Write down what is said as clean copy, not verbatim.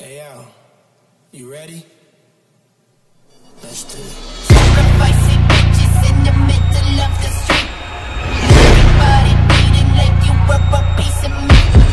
Hey, yo, you ready? Let's do it. Sacrificing bitches in the middle of the street. Everybody bleeding like you were a piece of meat.